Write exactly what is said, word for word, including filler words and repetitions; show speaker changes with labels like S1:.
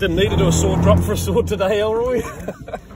S1: Didn't need to do a sword drop for a sword today, Elroy.